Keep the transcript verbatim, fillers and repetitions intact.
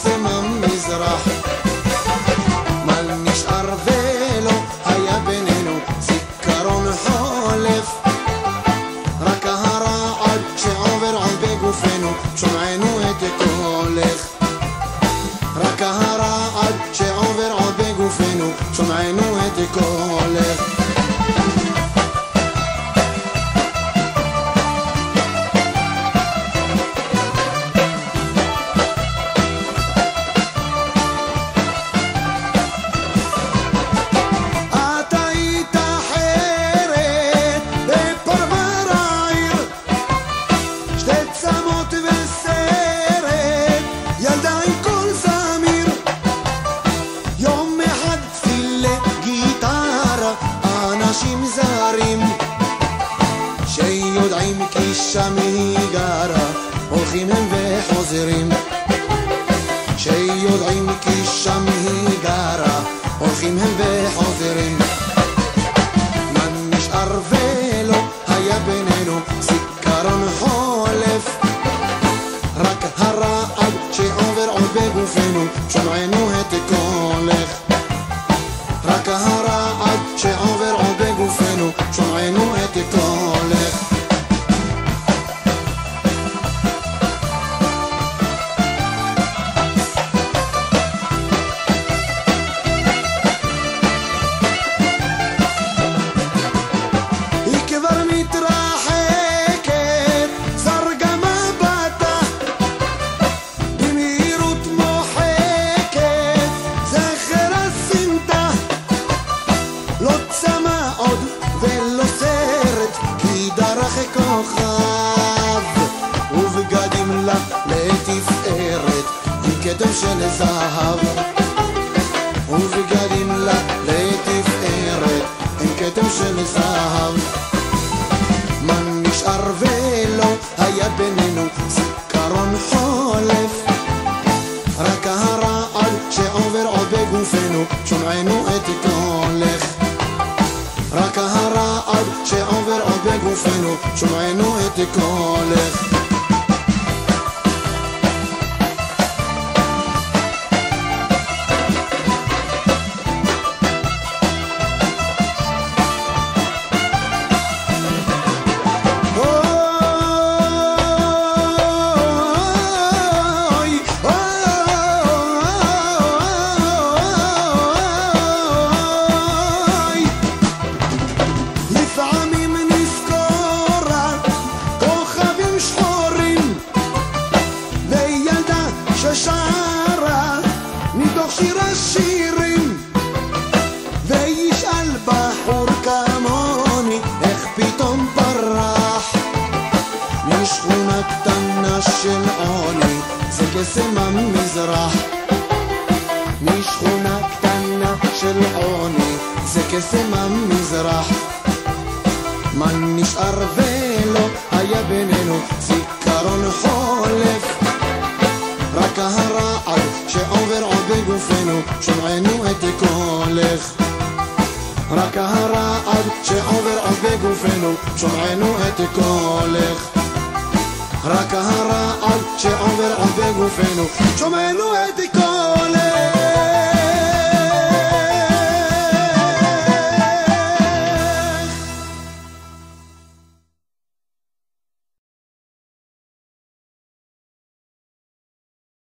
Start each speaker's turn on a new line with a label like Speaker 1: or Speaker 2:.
Speaker 1: שקסם המזרח. מה נשאר ולא היה בינינו זיכרון חולף, רק הרעד שעובר על בגופנו שומענו את קולך. רק הרעד שעובר על בגופנו שומענו את קולך. אנשים זרים שיודעים כי שם היא גרה, הולכים הם וחוזרים. שיודעים כי שם היא גרה, הולכים הם וחוזרים. מה נשאר ולא היה בינינו זיכרון חולף, רק הרעד שעובר עוד בגופנו שומענו את קולך. רק הרעד שעובר עוד בגופנו שומענו את קולך. היא כבר מתרחקת, זרגה מבטה במהירות מוחקת, זכר הסמטה. לא צמא עוד ולא סרט, כי דרך כוכב ובגדים לה לתפארת עם כתב של זהב. ובגדים לה לתפארת עם כתב של זהב. מה נשאר ולא היה בינינו זיכרון חולף, רק הרעד שעובר עוד בגופנו שומענו את קולך. רק הרעד שעובר עוד בגופנו שומענו את קולך. ששרה מתוך שיר השירים, וישאל בחור כמוני איך פתאום פרח משכונה קטנה של עוני, זה קסם המזרח. משכונה קטנה של עוני, זה קסם המזרח. מה נשאר ולא היה בינינו זיכרון חולף, רק הרעד שעובר עוד בגופנו שומענו את קולך. רק הרעד שעובר עוד בגופנו שומענו את קולך. רק הרעד שעובר עוד בגופנו שומענו את קולך.